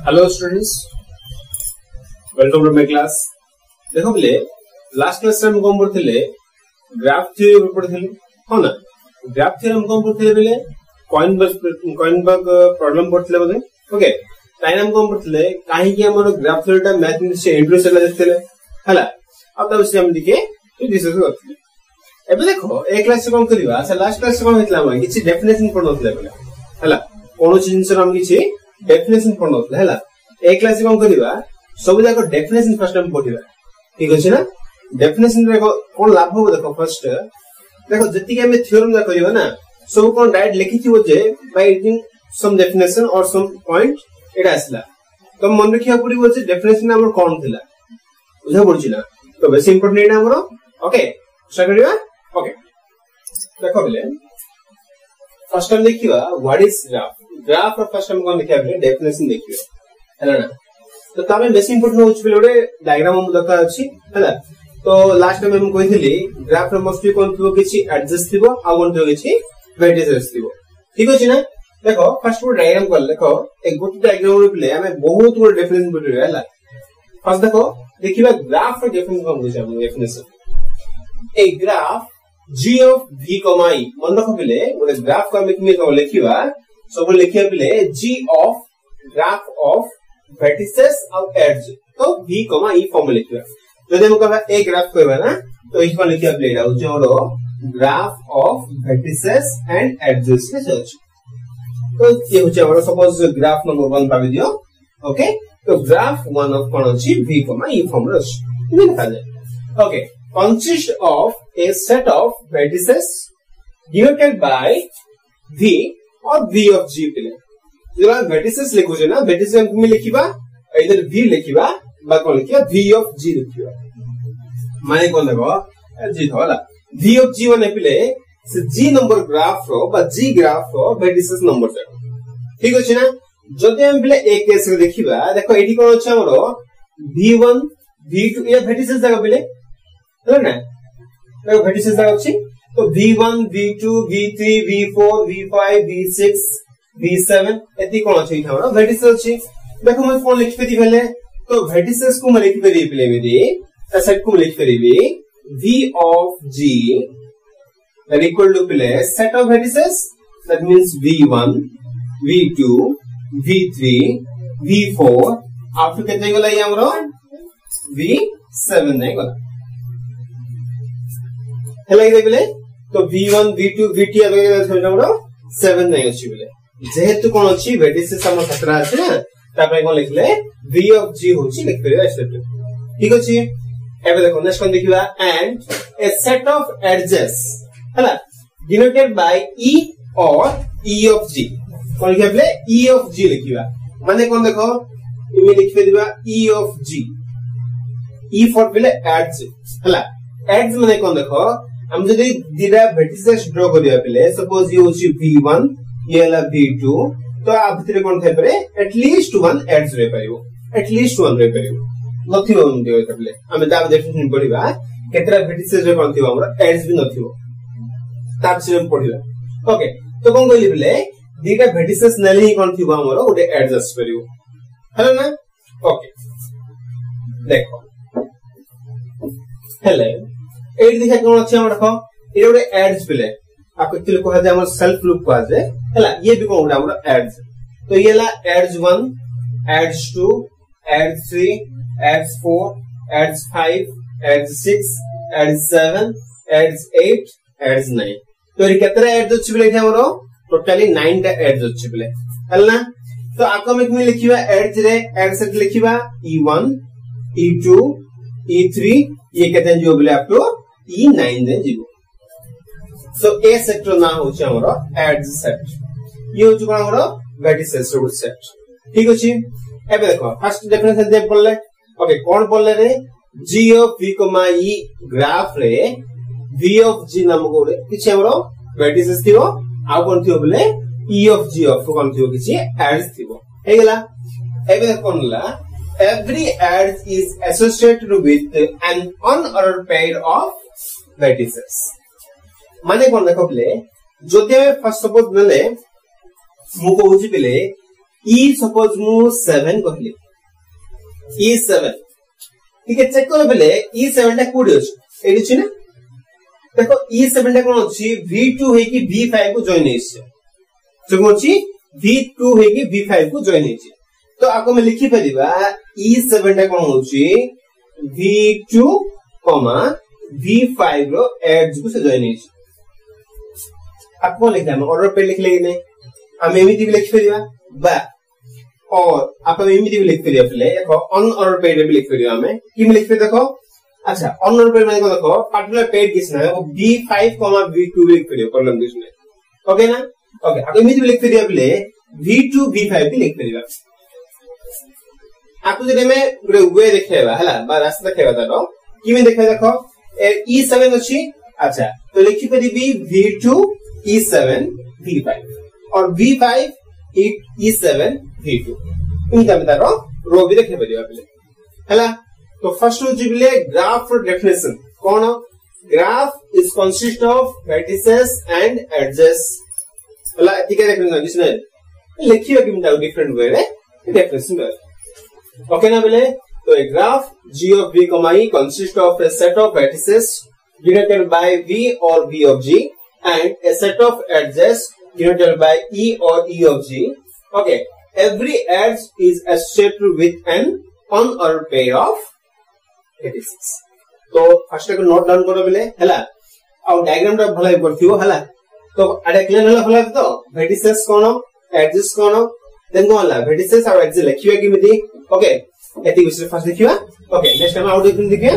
Hello students, welcome to my class. देखो बोले last class में हम कौन पढ़ते ले ग्राफ थ्योरी पढ़ते ले हो ना ग्राफ थ्योरी हम कौन पढ़ते ले बोले कॉइन बग प्रॉब्लम पढ़ते ले बोले ओके टाइम हम कौन पढ़ते ले कहीं कि हमारा ग्राफ थ्योरी टा मैथमेटिक्स से इंट्रोड्यूस कर देते ले हला अब तब से हम दिखे तो डिस्कस करते ले एबे देखो एक क्लास से कौन करिवा अच्छा लास्ट क्लास से कौन हेतला हम किछि डेफिनेशन पढ़नथले बोले हला कोनो जिंस हम किछि डेफिनेशन पढ़नथले हला एक क्लास से कौन करिवा सब जाक डेफिनेशन फर्स्ट टाइम पढ़िबा ठीक अछि ना डेफिनेशन रे कोन लाभ हो देखो फर्स्ट देखो जति के हम थ्योरम जा करिवा ना सब कोन डायरेक्ट लिखि थिबो जे बाय यूजिंग सम डेफिनेशन और सम पॉइंट एटा आसला तो मन रखिया पड़िबो जे डेफिनेशन हमर कोन थिला बुझा पड़छि ना तो बेस इंपोर्टेंट एटा हमरो ओके स्टार्ट करिवा ओके देखो बले फर्स्ट टाइम देखिवा व्हाट इज ग्राफ और फर्स्ट टाइम कोन लिखिया बले डेफिनेशन देखिवा हैला ना तो तामे बेस इंपोर्टेंट होछ बले ओडे डायग्राम हम दका अछि हैला तो लास्ट टाइम हम कहिथिली ग्राफ रे मस्ट बी कोन थिबो किछि एडजस्ट थिबो आ कोन थिबो किछि वेटेजेस थिबो ठीक अछि ना देखो फर्स्ट वो डायग्राम कर देखो एक गुड डायग्राम रे बले हमें बहुत बड़ डेफिनेशन बतै हैला फर्स्ट देखो देखिबा ग्राफ रे डेफिनेशन कोन बुझा हम definition a graph g of v, i मन रखो बले ओरे ग्राफ को हम किमे को लिखिबा सब लिखिया बले g of graph of vertices और edge तो v, i फॉर्म लिखिबा जदि हम कहबा ए ग्राफ कहबा ना तो इसको लिखिया बले एटा जोरो graph of vertices and edges के सर्च तो ये होचे हमर सपोज ग्राफ नंबर 1 पाबे दियो ओके तो ग्राफ 1 ऑफ कोन अछि v, i फॉर्म रस ये लिखा जाय okay consist of a set of vertices denoted by v or v of g पे जब vertices लिखो जे ना vertices हम लिखिबा इधर v लिखिबा बा कोन लिखिबा v of g लिखिबा माने कोन देखो g होला v of g माने पिले से g नंबर ग्राफ रो बा g ग्राफ रो vertices नंबर से ठीक अछि ना जदि हम पिले एक केस रे देखिबा देखो एठी कोन अछि हमरो v1 v2 ये vertices जगह पिले है ना देखो vertices जगह अछि तो v1 v2 v3 v4 v5 v6 v7 एती कोन अछि हमरो vertices अछि देखो मैं कोन लिख पेती पहले तो vertices को मैं लिख पेरी पहले मेरी सेट को लिख पेरीबी v of g that equal to पहले set of vertices that means v1 v2 v3 v4 after कितने गला ये हमरो v7 नहीं गला हेला इदे बेले तो v1 v2 v3 अबे हमरो 7 नहीं अछि बेले जेहेतु कोन अछि vertices हम 17 अछि ना तापे कोन लिखले v of g होछि लिख पेबा स्टेप ठीक अछि एबे देखो नेक्स्ट कोन देखिबा and a set of edges हैला denoted by e or e of g कोन लिखबे e of g लिखिबा माने कोन देखो इमे लिख पेदिबा e of g e for बेले edge हैला edge माने कोन देखो हम जदि दिरा vertices ड्रा करिया पले सपोज ये होछि v1 ये हला v2 तो आ भितरे कोन थाय परे एटलीस्ट वन एड्स रे परिबो एटलीस्ट वन रे परिबो नथिबो हम देबे तबले हम दाब डेफिनेशन पढिबा केतरा vertices रे कोन थिबो हमरा एड्स भी नथिबो ताप से हम पढिबा ओके तो कोन कहली बले दिरा vertices नले ही कोन थिबो हमरा ओटे एड्स आस परिबो हैला ना ओके देखो हेले एट देखा कोन अछि हमरा देखो ए ओटे एड्स पले आपको एक्चुअली को है हमर सेल्फ लूप को है हैला ये भी कोन हमरा एड्स तो ये ला edges 1 edges 2 edges 3 edges 4 edges 5 edges 6 edges 7 edges 8 edges 9 तो ये केतरा एड्स अछि बले हमरो टोटली 9 टा एड्स अछि बले हैला तो आको में लिखिबा एड्स रे एड्स सेट लिखिबा e1 e2 e3 ये केते जो बले अप टू e9 दे जीवो सो ए सेट रो नाम होछ हमरो एड्स सेट ये होछ कोन हमरो vertices रूट सेट ठीक अछि एबे देखो फर्स्ट डेफिनेशन दे पड़ले ओके कोन पड़ले रे g of v, i graph रे v of g नाम को रे किछ हमरो vertices थिबो आ कोन थिबो बले e of g of कोन थिबो किछ एड्स थिबो हे गेला एबे कोन ला every edge is associated with an unordered pair of vertices माने कोन देखो बले जदि फर्स्ट सपोज नले मु कहूची बले ई सपोज मु 7 कहली ई 7 ठीक है चेक कर बेले ई 7 टा कोडी अछि एडी छि ना देखो ई 7 टा कोन अछि V2 हे कि V5 को जॉइन हेछि जो अछि V2 हे कि V5 को जॉइन हेछि तो आपको मैं लिखि परिबा ई 7 टा कोन अछि V2, V5 रो एड्स को से जॉइन हेछि आपको लिखना है ऑर्डर पे लिख लेने हम एमिति भी लिख परिबा बा और आप एमिति भी लिख परिबा पले देखो ऑन ऑर्डर पे भी लिख परिबा हमें कि मैं लिख पे देखो अच्छा ऑन ऑर्डर पे माने देखो पर्टिकुलर पेड किसना है वो V5, V2 लिख परिबा प्रॉब्लम किसने ओके ना ओके आप एमिति भी लिख परिबा पले V2, V5 भी लिख परिबा आपको जदे में गुरे वे देखेबा हला बा रास्ता देखेबा तारो कि मैं देखा देखो E7 अछि अच्छा तो लिखि परिबी V2 E7 V5 और V5 E7 V2 इनका में तारो रो भी देखे परिबा पले हला तो फर्स्ट हो जिबले ग्राफ फॉर डेफिनेशन कोन graph is consist of vertices and edges हला ठीक है डेफिनेशन जिसने लिखियो कि मैं डिफरेंट वे रे definition okay na bele so a graph g of v comma e consists of a set of vertices denoted by v or v of g and a set of edges denoted by e or e of g okay every edge is associated with an unordered pair of vertices तो first को note down करो बेले हला आ diagram टा भलाई करथियो हला तो आडे clear हला भलाई तो vertices कोन edges कोन देन कोन हला vertices और edges लिखियो किमिति ओके एति विषय फर्स्ट देखिबा ओके नेक्स्ट टाइम आउट देखिन देखिए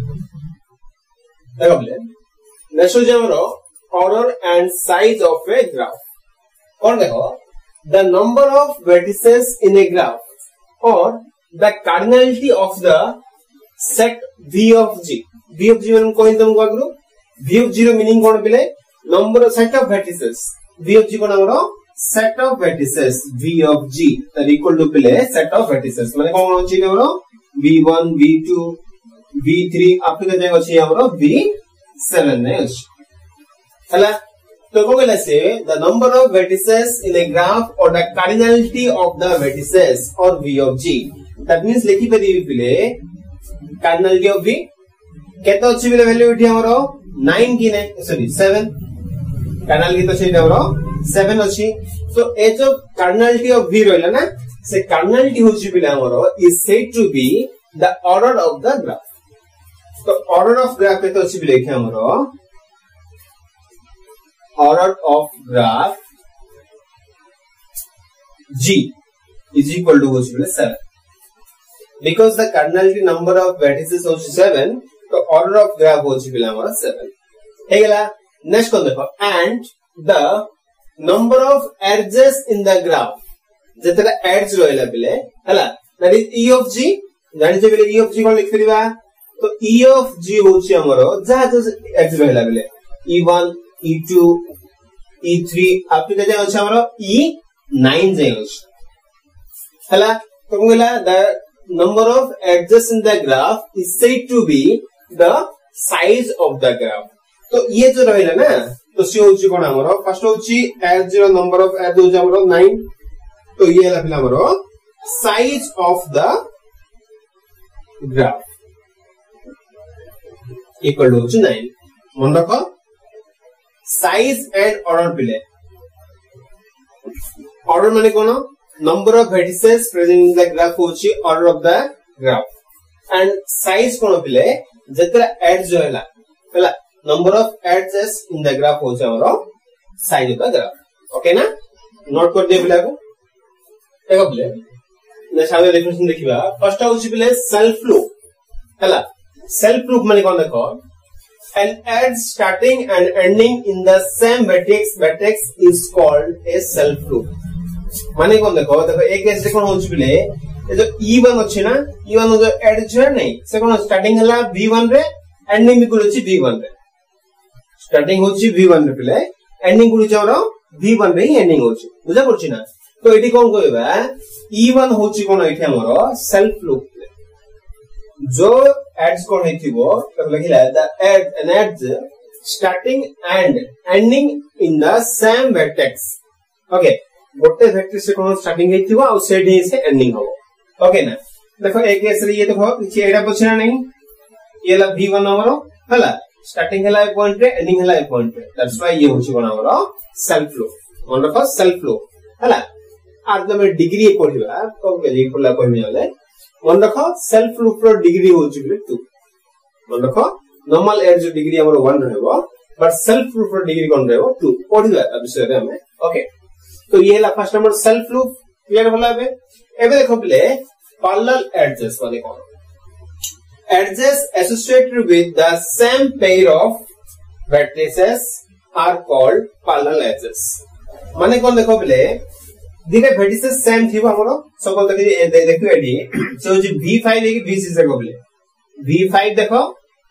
देखो बले नेक्स्ट हो हमरो order and size of a graph और देखो the number of vertices in a graph और the cardinality of the set v of g मन कोइन तुमको आगु v of 0 मीनिंग कोन बिले number set of vertices v of g कोन हमरो set of vertices v of g that equal to pile set of vertices माने कोन होची हमरो v1 v2 v3 आपके जाय अछि हमरो v7 ने अछि हला तो कोगला से the number of vertices in a graph or the cardinality of the vertices or v of g that means लिखि परि पिले cardinality of v केतो अछि बिले वैल्यू इठी हमरो 9 की ने सॉरी 7 cardinality तो छै हमरो 7 अछि so edge of cardinality of v रहला ना से कार्डिनलिटी होछि बिला हमरो is said to be the order of the graph तो ऑर्डर ऑफ ग्राफ के तो अछि बिले के हमरो order of graph g is equal to होछि बिले 7 because the cardinality number of vertices होछि 7 तो ऑर्डर ऑफ ग्राफ होछि बिला हमरो 7 हे गेला नेक्स्ट कोन देखो and the number of edges in the graph जेतरा एड्स रहला बिले हला that is e of g जानि जे बिले e of g कोन लिख परिबा तो e of g होछि हमरो जा जो एड्स रहला बिले e1 e2 e3 आपके जे अछि हमरो e9 जे अछि हला तो कोला the number of edges in the graph is said to be the size of the graph तो ये जो रहला ना तो सी होची कोन हमरो फर्स्ट होची एज रो नंबर ऑफ एज होची हमरो 9 तो ये हला फिर हमरो size of the graph equal to 9 मन रखो साइज एंड ऑर्डर पिले ऑर्डर माने कोन number of vertices present in the graph होची order of the graph and size कोन पिले जेतरा एज जो हला number of edges in the graph होचे हमरो size of the graph okay ना नोट कर दे बिला को देखो बिले ने साबे डेफिनेशन देखिबा फर्स्ट होची बिले सेल्फ लूप हला सेल्फ लूप माने कोन देखो an edge starting and ending in the same vertex is called a self loop माने कोन देखो एक केस रे कोन होची बिले ए जो e1 अछि ना e1 जो एड्ज है नै से कोन स्टार्टिंग हला v1 रे एंडिंग भी गुरुची v1 रे स्टार्टिंग होची v1 रे पिले एंडिंग गुरुची हमरो v1 रे एंडिंग होची बुझा पड़छि ना तो एटी कोन कहबा e1 होची कोन एठी हमरो सेल्फ लूप जो एड्स कोन हेथिबो त लखिला the an edge starting and ending in the same vertex okay गोटे वेक्टर से कोन स्टार्टिंग हेतिबो आ सेडी से एंडिंग हो ओके ना देखो एक केस रे ये देखो किछि एडा पछना नहीं ये ला v1 हमरो हला स्टार्टिंग हला ए पॉइंट रे एंडिंग हला ए पॉइंट रे दैट्स व्हाई ये होछि कोन हमरो self flow one of self flow हला आज तो मैं डिग्री पढिबा तो के पढला कहमी हले मन रखो सेल्फ फ्लो रो डिग्री होछि बिले 2 मन रखो नॉर्मल एयर जो डिग्री हमरो 1 रहबो बट सेल्फ फ्लो रो डिग्री कोन रहबो 2 पढिबा आ विषय रे हमें ओके तो ये ला first number self flow clear होला एबे देखो बिले parallel edges वाले कौन edges associated with the same pair of vertices are called parallel edges माने कौन देखो बिले दिने vertices same थी हमरो सपोज देखियो एडी सो जो v5 है कि v6 देखो बिले v5 देखो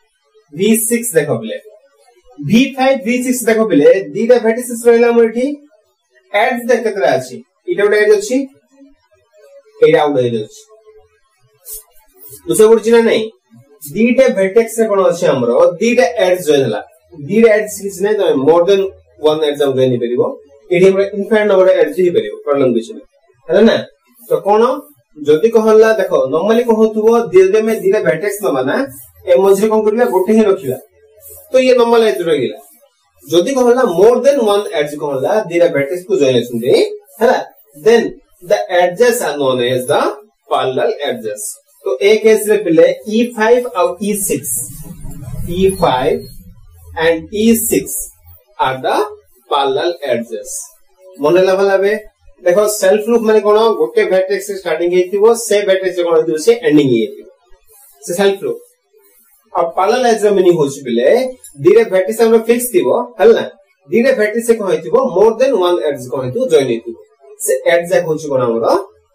v6 देखो बिले v5 v6 देखो बिले दिने vertices रहला हमर एठी edge देखतरा अछि इटा उडा एज अछि एटा उडा एज अछि दूसरा बुझिना नहीं दीटा वर्टेक्स से कोन अछि हमरो दीटा एड्स जॉइन हला दीटा एड्स किछ नै त मोर देन वन एड्स हम जॉइन परिबो एठी हमरा इनफाइनाइट नंबर एड्स ही परिबो प्रॉब्लम किछ नै है ना तो कोन जदी कहला देखो नॉर्मली कहतुबो दीटा में दीटा वर्टेक्स न माना ए मझे कोन करिया गोटे ही रखिला तो ये नॉर्मल एड्स रहिला जदी कहला मोर देन वन एड्स कहला दीटा वर्टेक्स को जॉइन असुंदी हैला then the edges are known as the parallel edges तो एक केस रे पहले E5 और E6 E5 and E6 are the parallel edges मन लेवल आबे देखो सेल्फ लूप माने कोन गोटे वर्टेक्स से स्टार्टिंग हेतिबो से वर्टेक्स से कोन हेतिबो से एंडिंग हेतिबो से सेल्फ लूप अब पैरेलल एज रे मीनिंग होछि बिले दिरे वर्टेक्स हमरो फिक्स थिबो हल्ला दिरे वर्टेक्स से कोन हेतिबो मोर देन वन एड्स कोन हेतिबो जॉइन हेतिबो से एड्स जाक होछि कोन हमरो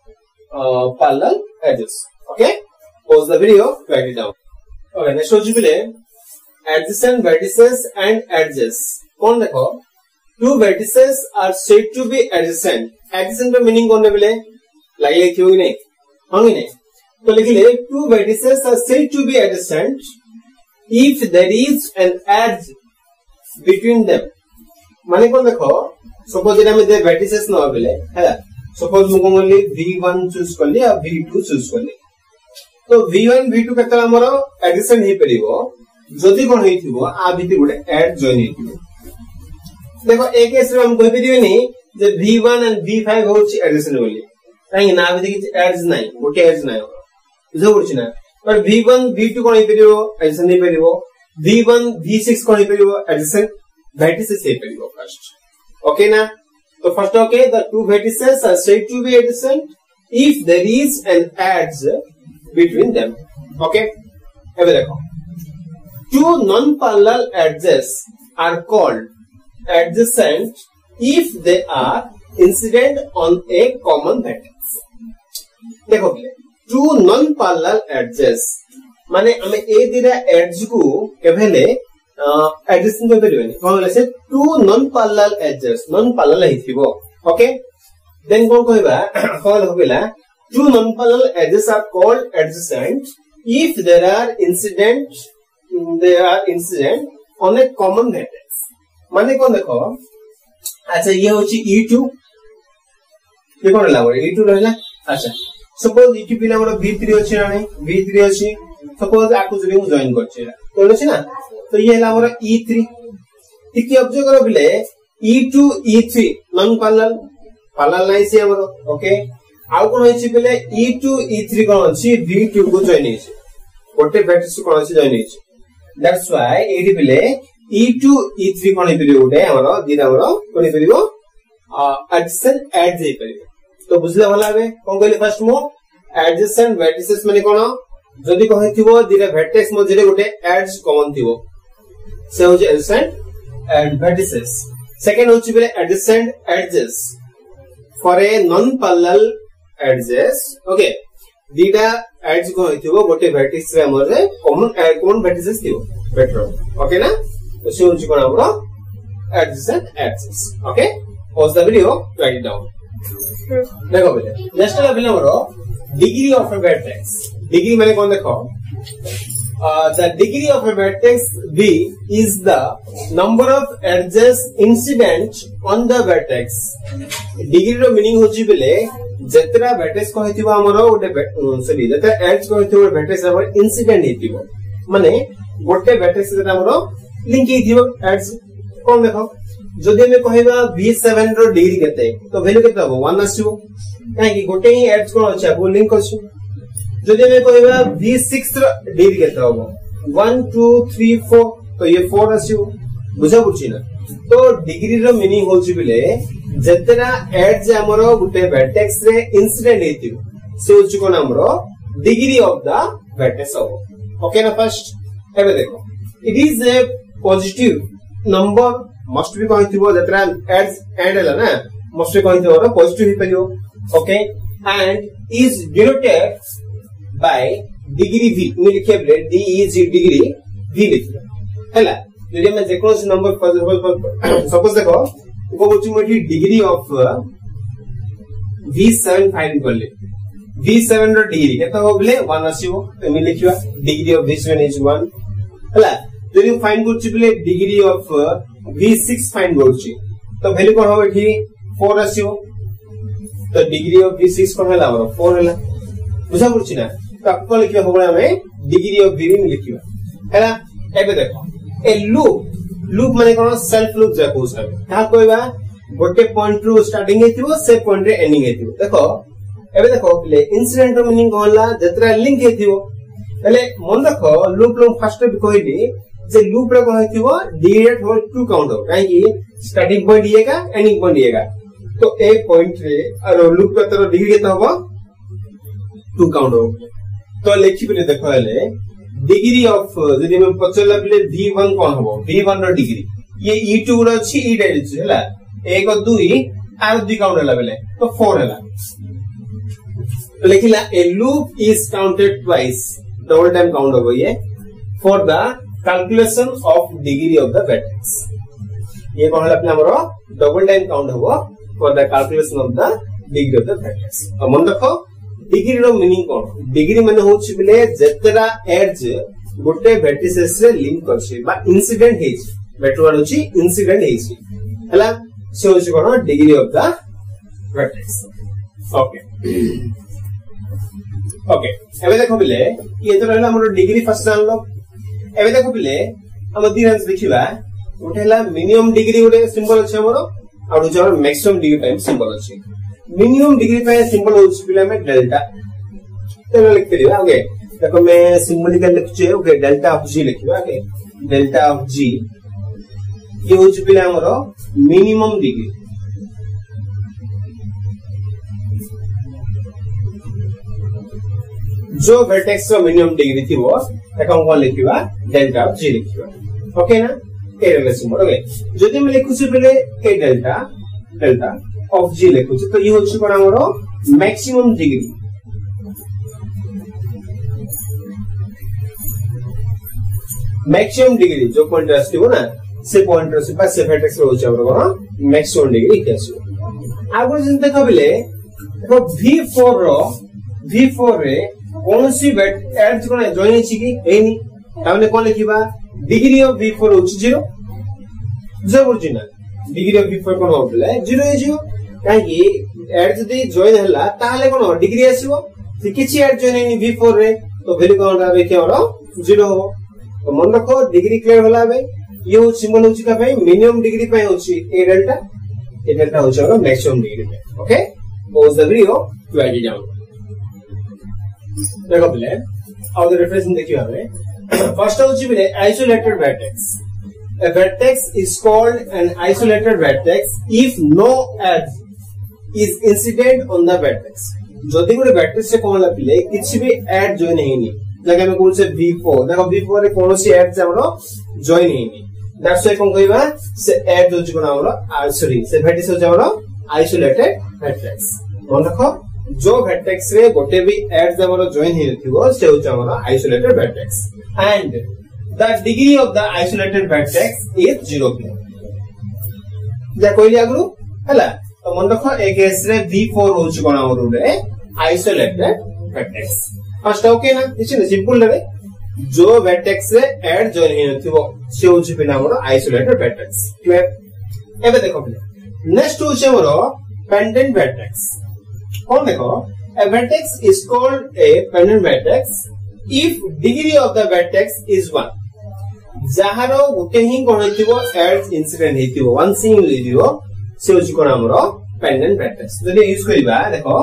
parallel edges okay pause the video write it down okay next होछि बिले adjacent vertices and edges कोन देखो two vertices are said to be adjacent का मीनिंग कोन बिले लाइ लिखियो कि नहीं हां कि नहीं तो लिखिले two vertices are said to be adjacent if there is an edge between them माने कोन देखो सपोज एटा में दे vertices न बिले हैला सपोज मु कोनली v1 चूज करली आ v2 चूज करली तो v1 v2 केतला हमरो एडिशन हे परिबो जदी कोन हेतिबो आ भिति गुटे ऐड जॉइन हेतिबो देखो एक केस रे हम कहि परिबेनी जे v1 एंड v5 होछि एडिशन बोली काहे ना भिति कि एड्स नाही गुटे एड्स नाही बुझो बुझि ना पर v1 v2 कोन हे परिबो एडिशन हे परिबो v1 v6 कोन हे परिबो एडिशन vertices हे परिबो फर्स्ट ओके ना तो first okay the two vertices are said to be adjacent if there is an edge between them okay एबे देखो two non parallel edges are called adjacent if they are incident on a common vertex देखो two non parallel edges माने हमें ए दिरा ads को केभेले addition कर परिबेनी कोन ले से two non parallel edges non parallel हिथिबो ओके देन कोन कहबा कोन कहबिला two non-parallel edges are called adjacent if there are incident on a common vertex. माने कौन देखो अच्छा ये होची E2 ये कौन लागो E2 रहला अच्छा सपोज E2 पिला मोर V3 अछि ना नहीं V3 अछि सपोज आकु जदी मु जॉइन करछि कोन अछि ना तो ये हला मोर E3 ठीक ऑब्जर्व करो बिले E2 E3 नॉन पैरेलल नाही से हमरो ओके आउ कोन होछि बेले E2 E3 कोन अछि V2 को जॉइन होछि गोटे वेक्टर कोन अछि जॉइन होछि दैट्स व्हाई एडी बेले E2 E3 कोन हेबिले गोटे हमरो दिना हमरो कोन हेबिबो एडजेसेंट एड्स हे परिबो तो बुझले भला बे कोन कहले फर्स्ट मो एडजेसेंट वर्टिसेस माने कोन जदी कहिथिबो दिना वर्टेक्स मझे गोटे एड्स कॉमन थिबो से होछि एडजेसेंट एंड वर्टिसेस सेकंड होछि बेले adjacent edges for a non parallel edges okay dita edge को हेतिबो गोटे vertex रे हमरे common vertices थिबो better okay ना तो से होछि कोन हमरो adjacent edges okay pause the video write it down देखो बेले नेक्स्ट लेवल हमरो degree of a vertex degree माने कोन देखो the degree of a vertex V is the number of edges incident on the vertex. Degree row meaning होची बेले जतरा vertex को हेतिबा हमरो गोटे सॉरी जतरा edge को हेतिबा vertex हमर incident हेतिबो माने गोटे vertex जतरा हमरो लिंक हेतिबो edge कोन देखो जदि हमें कहबा V7 रो डिग्री केते तो वैल्यू केते हो 1 आसीबो काहे कि गोटे ही एड्स कोन अछि आपो लिंक अछि जदि हमें कहबा V6 रो डिग्री केते हो 1 2 3 4 तो ये 4 आसीबो बुझा बुझी ना तो डिग्री रो मीनिंग होछि बेले जतरा एड्स हमरो गोटे वर्टेक्स रे इंसिडेंट हेतिबो से होछि कोन हमरो डिग्री ऑफ द वर्टेक्स हो ओके ना फर्स्ट एबे देखो it is a positive number must be कहथिबो जतरा एड्स एंड हला ना must be कहथिबो पॉजिटिव ही परियो okay and is denoted by degree v में लिखे बले d इज डिग्री v लिखे हला यदि मैं जेको नंबर सपोज देखो को बोलछि मोठी डिग्री ऑफ v7 फाइंड करले v7 रो डिग्री केता हो बले 1 आसीबो तो मैं लिखिबा डिग्री ऑफ v7 इज 1 हला यदि फाइंड करछि बले डिग्री ऑफ V6 फाइंड करछि तो वैल्यू कोन हो एठी 4 आसीओ तो डिग्री ऑफ V6 कोन हला हमर 4 हला बुझा पड़छि ना तो आपको लिखिबा होबा हमें डिग्री ऑफ V में लिखिबा हला एबे देखो ए लूप माने कोन सेल्फ लूप जा कोस हबे ता कहबा गोटे पॉइंट रो स्टार्टिंग हेतिबो से पॉइंट रे एंडिंग हेतिबो देखो एबे देखो ले इंसिडेंट रो मीनिंग कोनला जतरा लिंक हेतिबो ले मन रखो लूप लो फर्स्ट भी कहली जे लूप रे को हेतिबो डिरेक्ट होल टू काउंट हो काहे कि स्टार्टिंग पॉइंट ये का एंडिंग पॉइंट ये का तो ए पॉइंट रे और लूप का तरह डिग्री केता होबो टू काउंट हो तो लिखि बले देखो हले डिग्री ऑफ जदि हम पचला बले v1 कोन होबो v1 रो डिग्री ये e2 रो अछि e डायरेक्ट अछि हला 1 और 2 आर 2 काउंट हला बले तो 4 हला तो लिखिला a loop is counted twice double time count होबो ये for the calculation of degree of the vertex ये कोन हला हमरो डबल टाइम काउंट होबो for the calculation of the degree of the vertex तो मन रखो डिग्री रो मीनिंग कोन डिग्री माने होछि बिले जतरा एज गोटे वर्टिसेस रे लिंक करछि बा इंसिडेंट हेछि बेटवार होछि इंसिडेंट हेछि हला से होछि कोन degree of the vertex okay okay एबे देखो बिले ये तो रहला हमरो डिग्री फर्स्ट जानलो एबे देखो बिले हम दिरंस देखिबा उठेला मिनिमम डिग्री गोटे सिंबल अछि हमरो और जो मैक्सिमम डिग्री टाइम सिंबल अछि मिनिमम डिग्री पे सिंबल होछि बिले में डेल्टा तो लिख दिबा ओके देखो मैं सिंबलिकल लिखछे ओके डेल्टा ऑफ जी लिखिबा ओके डेल्टा ऑफ जी ये होछि बिले हमरो मिनिमम डिग्री जो वर्टेक्स रो मिनिमम डिग्री थिबो ताका हम कोन लिखिबा डेल्टा ऑफ जी लिखिबा ओके ना ए रे सिंबल ओके जदि हम लिखुछि बेले ए डेल्टा ऑफ जी लिखुछि तो ये होछि कोन हमरो मैक्सिमम डिग्री मैक्सिमम डिग्री जो पॉइंट आस्तिबो ना से पॉइंट रो से से वर्टेक्स रो होछि हमरो कोन मैक्सिमम डिग्री केसो आगो जन देखो बेले देखो V4 रे कौन सी एड्स कोन जॉइन अछि कि एनी ताने कोन लिखिबा डिग्री ऑफ V4 होछि 0 जरूर जिना डिग्री ऑफ V4 कोन होबले 0 है 0 काहे कि एड जदी जॉइन हला ताले कोन डिग्री आसीबो से किछि एड जॉइन एनी V4 रे तो वैल्यू कोन रहबे कि हमरो 0 हो तो मन रखो डिग्री क्लियर होला बे ये सिंबल होछि का भाई मिनिमम डिग्री पे होछि ए डेल्टा होछि हमरो मैक्सिमम डिग्री पे okay pause the video to write it down देखो पहले और द रेफरेंस देखियो हमें फर्स्ट होछि बिले isolated vertex a vertex is called an isolated vertex if no edge is incident on the vertex जदि गोटे वर्टेक्स से कोन लापिले किछि भी एड जॉइन हेनी जगह में कोन से V4 देखो V4 रे कोनोसी एड हमरो जॉइन हेनी दैट्स व्हाई कोन कहबा से एड होछि कोन हमरो सॉरी से वर्टेक्स होछि हमरो आइसोलेटेड वर्टेक्स मन रखो जो वर्टेक्स रे गोटे भी एड्स हमरो जॉइन हेथिबो से होछि हमरो isolated vertex and the degree of the isolated vertex is 0 जा कोइली आगु हला तो मन रखो ए केस रे V4 होछि कोन हमरो रे आइसोलेटेड वर्टेक्स फर्स्ट ओके ना इट्स सिंपल रे जो vertex से add join हे नथिबो से होची पिला हमरो isolated vertex क्लियर एबे देखो पिला नेक्स्ट होची हमरो pendant vertex कोन देखो a vertex is called a pendant vertex if degree of the vertex is 1 जहारो Gute he cone हेतिबो add incident हेतिबो one single हेतिबो से होची कोन हमरो pendant vertex जदि यूज करिबा देखो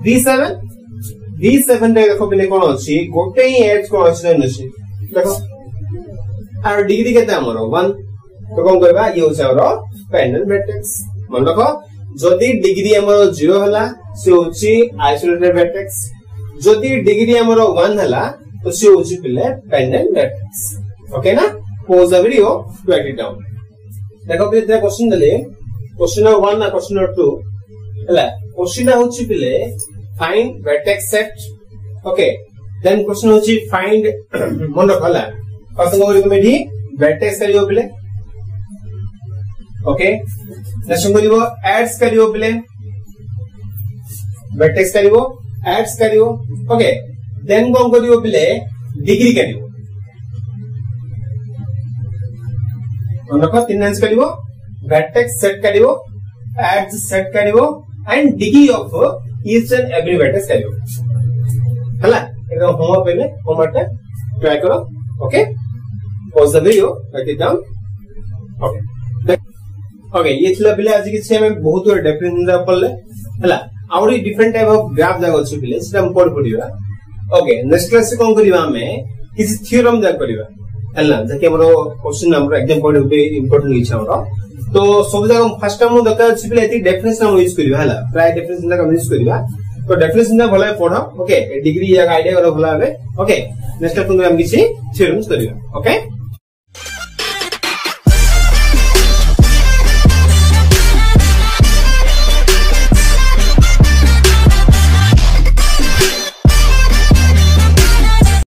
D7 रे देखो बिले कोन अछि गोटे ही एज कोन अछि नछि देखो आर डिग्री केते हमरो 1 तो कोन करबा ये होछ हमरो pendant vertex मन रखो जदि डिग्री हमरो 0 हला से होछि आइसोलेटेड vertex जदि डिग्री हमरो 1 हला तो से होछि पिले pendant vertex ओके ना pause the video write it down देखो बिले क्वेश्चन दले क्वेश्चन नंबर 1 ना क्वेश्चन नंबर 2 हला क्वेश्चन होछि पिले find vertex set okay then question होची find मन रखला फर्स्ट को तुम एठी vertex करियो पिले ओके नेक्स्ट करियो adds करियो पिले vertex करियो adds करियो ओके देन कोन करियो पिले डिग्री करियो मन रख तीन आंसर करियो vertex set करियो adds set करियो and degree of each and every vertex करियो हला एगो होमवर्क पहले होमवर्क ट्राई करो okay pause the video write it down okay okay ये थिला बिले आज किछि हम बहुत डिफरेंट जा पड़ले हला आउरी डिफरेंट टाइप ऑफ ग्राफ जा अछि बिले सेटा हम पढ़ पड़िबा ओके नेक्स्ट क्लास से कोन करिबा हमें किछि थ्योरम जा करिबा हला जके हमरो क्वेश्चन हमरो exam point of view important इच्छा हमरो तो सब जगह फर्स्ट टाइम दरकार अछि बिले एति डेफिनेशन हम यूज करिबा हला प्राय डेफिनेशन जा यूज करिबा तो डेफिनेशन जा भले पढो ओके डिग्री या आईडिया करो भला हबे ओके नेक्स्ट टाइम हम किछि थ्योरम्स करिबा ओके